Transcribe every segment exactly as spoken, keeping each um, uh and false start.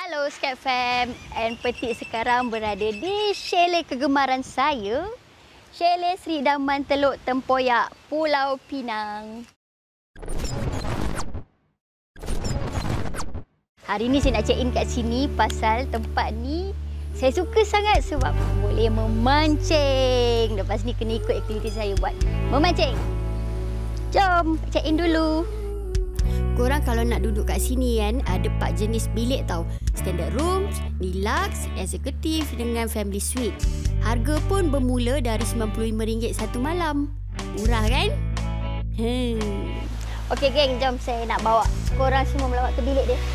Halo Skype Fam, and Petik sekarang berada di chalet kegemaran saya, Chalet Sri Daman Teluk Tempoyak, Pulau Pinang. Hari ni saya nak check in kat sini pasal tempat ni saya suka sangat sebab boleh memancing. Lepas ni kena ikut aktiviti saya buat memancing. Jom check in dulu. Korang kalau nak duduk kat sini kan, ada empat jenis bilik tau. Standard room, deluxe, executive dengan family suite. Harga pun bermula dari sembilan puluh lima ringgit satu malam. Murah kan? Hmm. Okey geng, jom saya nak bawa korang semua melawat ke bilik dia.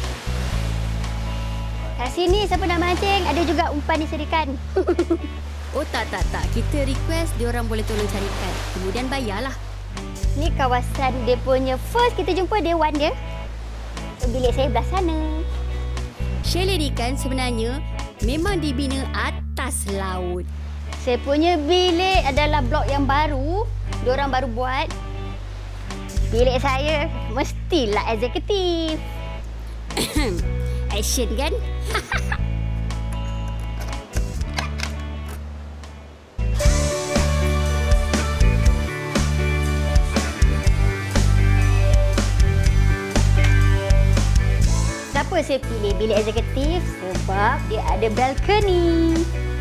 Kat sini siapa nak mancing, ada juga umpan disediakan. Oh tak tak tak, kita request diorang boleh tolong carikan. Kemudian bayarlah. Ni kawasan dia punya first kita jumpa Dewan dia. Bilik saya belah sana. Chalet ni kan sebenarnya memang dibina atas laut. Saya punya bilik adalah blok yang baru. Diorang baru buat. Bilik saya mestilah eksekutif. Action kan? Kenapa saya pilih bilik eksekutif? Sebab dia ada balkoni.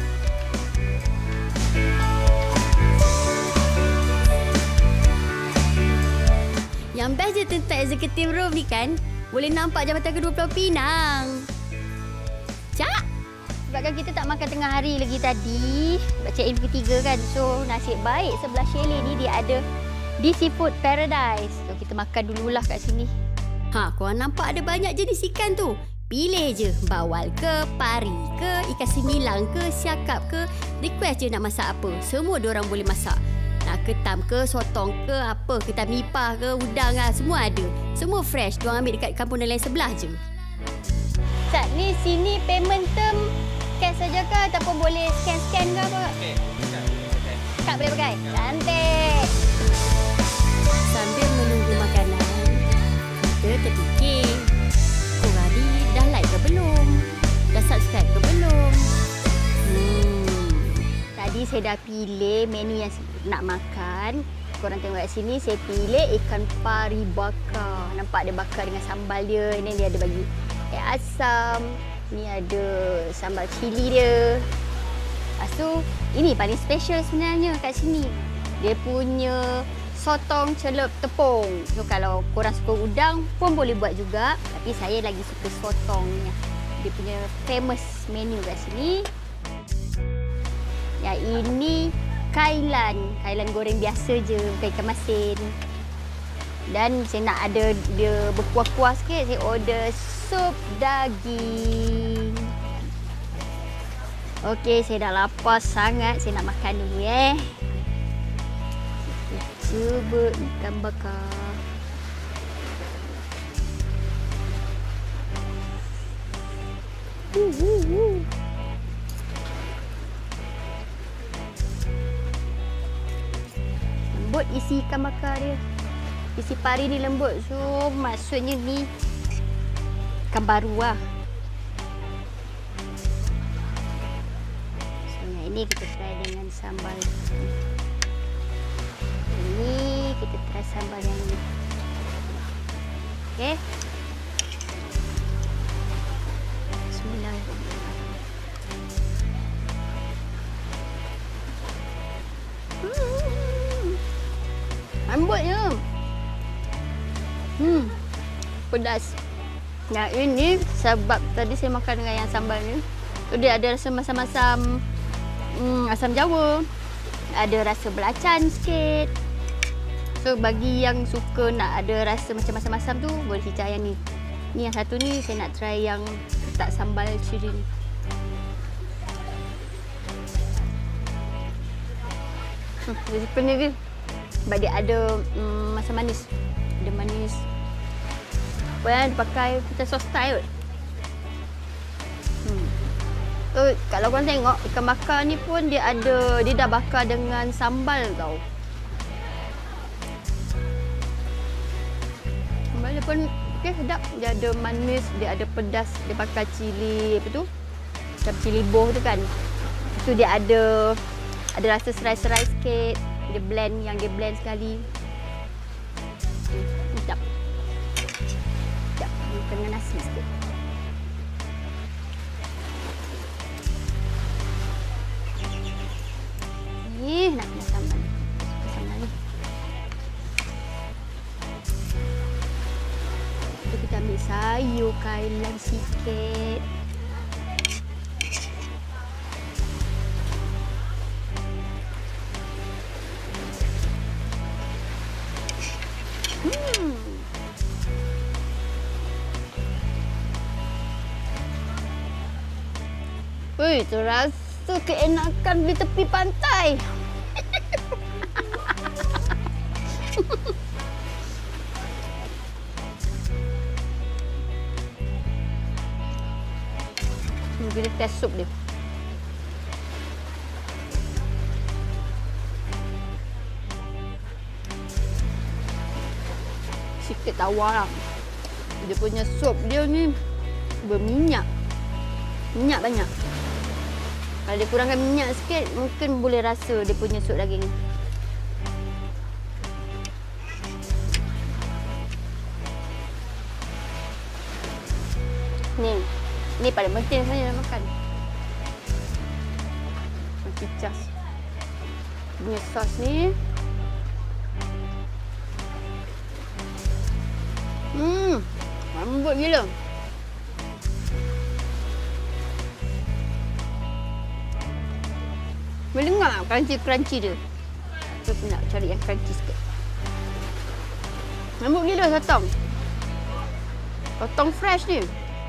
Yang best je tentang executive room ni kan, boleh nampak Jambatan Kedua Pulau Pinang. Cak! Sebabkan kita tak makan tengah hari lagi tadi. Sebab check in pukul tiga kan. So nasib baik sebelah chalet ni dia ada di Seafood Paradise. So kita makan dululah kat sini. Ha, korang nampak ada banyak jenis ikan tu. Pilih je, bawal ke, pari ke, ikan similang ke, siakap ke. Request je nak masak apa. Semua diorang boleh masak. Nak ketam ke, sotong ke, apa, ketam nipah ke, udang lah. Semua ada. Semua fresh. Diorang ambil dekat kampung nelayan sebelah je. Sat, ni sini payment term cash saja ke ataupun boleh scan-scan ke apa? Okey, boleh pakai. Kak boleh pakai? Cantik. Sambil menunggu makanan, kita terfikir, korang ni dah like ke belum? Dah subscribe ke belum? Hmm. Tadi saya dah pilih menu yang nak makan. Korang tengok kat sini, saya pilih ikan pari bakar. Nampak dia bakar dengan sambal dia. Ini dia ada bagi air asam. Ni ada sambal cili dia. Lepas tu, ini paling special sebenarnya kat sini. Dia punya sotong celup tepung. So kalau korang suka udang pun boleh buat juga. Tapi saya lagi suka sotongnya. Dia punya famous menu kat sini. Yang ini kailan. Kailan goreng biasa je, bukan ikan masin. Dan saya nak ada dia berkuah-kuah sikit. Saya order sup daging. Okey, saya dah lapar sangat. Saya nak makan dulu eh. Cuba ikan bakar. Uh, uh, uh. Lembut isi ikan bakar dia. Isi pari ni lembut. So maksudnya ni ikan baru lah. So yang ini kita try dengan sambal. Ini kita try sambal yang ini. Okey. Bismillahirrahmanirrahim. Hmm. Lembutnya. Hmm. Pedas. Yang ini sebab tadi saya makan dengan yang sambal ni. So, dia ada rasa masam-masam hmm, asam Jawa. Ada rasa belacan sikit. So bagi yang suka nak ada rasa macam masam-masam tu, boleh cicah yang ni. Ni yang satu ni saya nak try yang tak sambal ciri ni. Hmm, dia suka ni dia. Sebab dia ada mm, masam manis. Ada manis. Boleh dipakai kita sos Thai kot. Hmm. So, kalau korang tengok ikan bakar ni pun dia ada, dia dah bakar dengan sambal tau. Sambal dia pun Okey, sedap. Dia ada manis, dia ada pedas, dia pakai cili apa tu? Macam cili boh tu kan. Tu dia ada ada rasa serai-serai sikit. Dia blend, yang dia blend sekali. Sedap. Sedap. Kena nasi sikit. Ni nak kena sambal. Sambal ni. Jadi kita ambil sayur kailan sikit. Hmm. Wih, terasa keenakan di tepi pantai. Kita test sup dia. Sikit tawar lah. Dia punya sup dia ni berminyak. Minyak banyak. Kalau dia kurangkan minyak sikit, mungkin boleh rasa dia punya sup daging ni. Ni. Ni paling penting saya nak makan. Kicas. Punya sos ni. Hmm, lembut gila. Boleh dengar crunchy-crunchy dia. Saya nak cari yang crunchy sikit. Lembut gila sotong. Sotong fresh ni.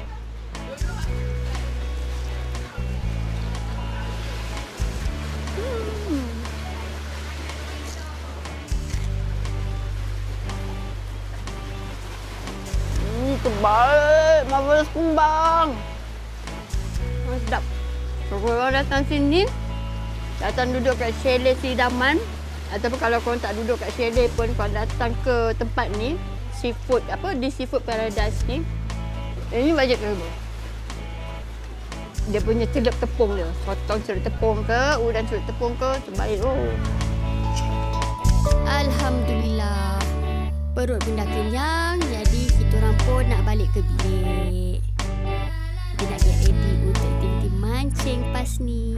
Terbaik, marvelous kembang. Sedap. Kalau datang sini, datang duduk kat chalet Sidaman, ataupun kalau korang tak duduk kat chalet pun, korang datang ke tempat ni, seafood apa di Seafood Paradise ni, ini bajet dulu. Dia punya celup tepung dia, sotong celup tepung ke, udang celup tepung ke, terbaik. Oh. Alhamdulillah. Perut benda kenyang, jadi kita orang pun nak balik ke bilik. Kita nak get ready untuk aktiviti mancing pas ni.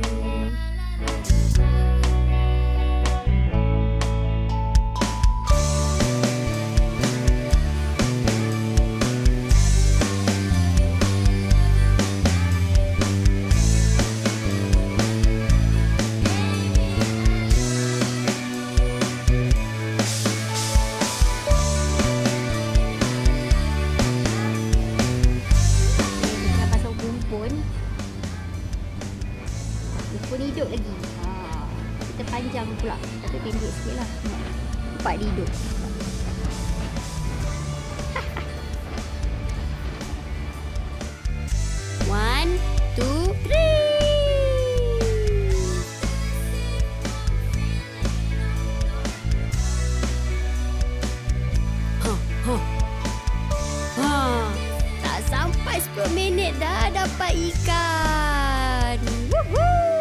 Pun hidup lagi. Ha, kita panjang pula. Tapi pendek sikit lah. Nampak dia hidup. One, two, three. Ha, ha. Ha. Tak sampai sepuluh minit dah dapat ikan. Woohoo!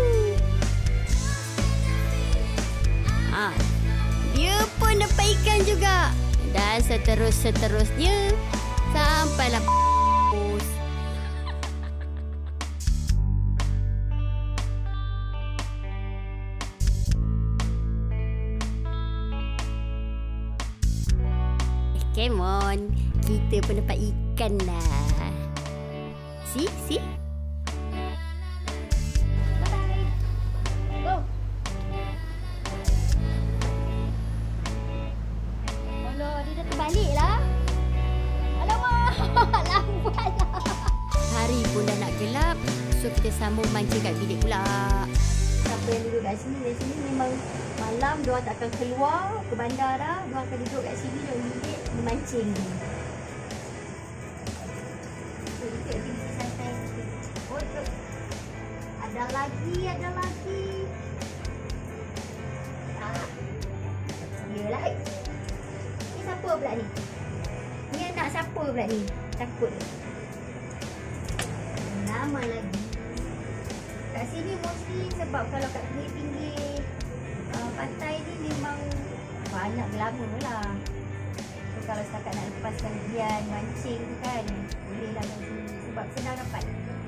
Dia pun dapat ikan juga. Dan seterus-seterusnya sampailah pus. Eh, come on. Kita pun dapat ikan lah. See? See? Baliklah. Alamak, lambatlah. Hari pun dah nak gelap, so kita sambung mancing kat bilik pula. Siapa yang duduk kat sini, dari sini memang malam diorang tak akan keluar ke bandara, diorang akan duduk kat sini dalam bilik memancing. So, kita aktiviti santai. Oh, ada lagi, ada lagi. Ah. Yelah. Siapa pula ni? Ni anak siapa Apa pula ni? Takut. Lama lagi. Kat sini mostly sebab kalau kat pinggir-pinggir uh, pantai ni memang banyak glamour lah. So kalau setakat nak lepaskan gian, mancing tu kan, boleh lah kat sini sebab senang dapat.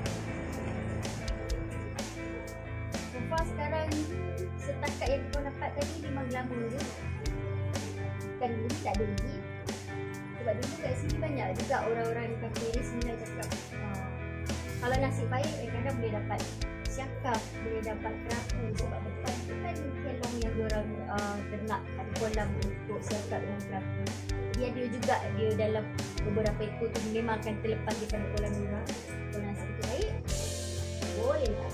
So far sekarang setakat yang kau dapat tadi memang glamour je. Kan dulu tak ada lagi. Sebab dulu kat sini banyak juga orang-orang di kafe ni sebenarnya cakap uh, kalau nasib baik kadang-kadang boleh dapat siakap, boleh dapat kerapu sebab depan tu kan kelong yang diorang uh, ternak ada kolam untuk siakap dengan kerapu. Dia ada juga dia dalam beberapa ekor tu memang akan terlepas daripada kolam diorang. Kalau nasib itu baik, boleh lah.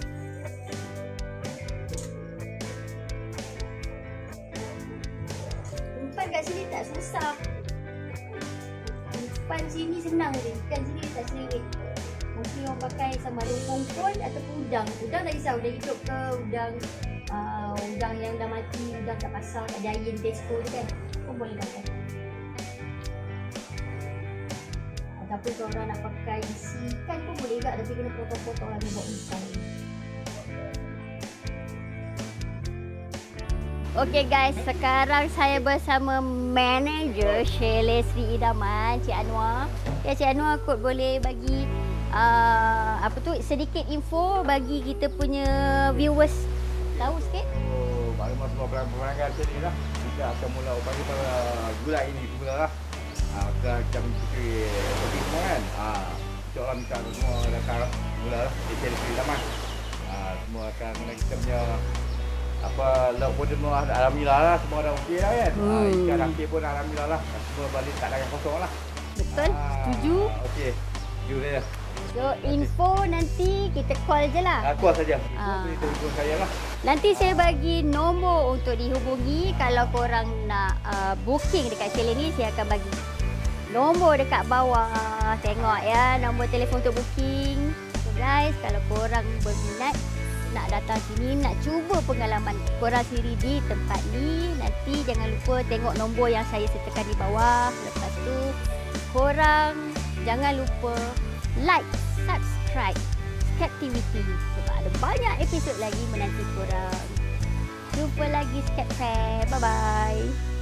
Umpan kat sini tak susah. Umpan sini senang je, ikan sini tak selirik. Mungkin orang pakai sama ada pongpon ataupun udang. Udang tak risau, udang hidup ke udang uh, udang yang dah mati, udang kat pasar, kat Giant, Tesco tu kan, pun boleh pakai. Ataupun kalau orang nak pakai isi ikan pun boleh juga, tapi kena potong-potong lah dia buat ikan. Okay guys, sekarang saya bersama manager Chalet Sri Idaman, Cik Anwar. Ya, Cik Anwar kot boleh bagi uh, apa tu sedikit info bagi kita punya viewers tahu sikit. Oh, maklumat semua pelanggan sini lah. Kita akan mula bagi pada bulan ini pula lah. Ah, kita akan fikir bagi semua kan. Ah, kita orang minta semua datang mula lah. Di Chalet Sri Idaman. Ah, semua akan kita punya apa lauk pun semua alhamdulillah lah, semua dah okey lah kan. Hmm. Ha, ikan rakit pun alhamdulillah lah, semua balik tak ada yang kosong lah. Betul, ha, setuju. Okey, setuju saya. So info nanti kita call je lah. Ha, call saja. Info ha. boleh telefon saya lah. Nanti saya bagi nombor untuk dihubungi kalau korang nak uh, booking dekat Chalet ni. Saya akan bagi nombor dekat bawah. Tengok ya, nombor telefon untuk booking. So guys, kalau korang berminat nak datang sini, nak cuba pengalaman korang sendiri di tempat ni, nanti jangan lupa tengok nombor yang saya sertakan di bawah. Lepas tu korang jangan lupa like, subscribe Skep T V T sebab ada banyak episod lagi menanti korang. Jumpa lagi Skep Fair. Bye bye.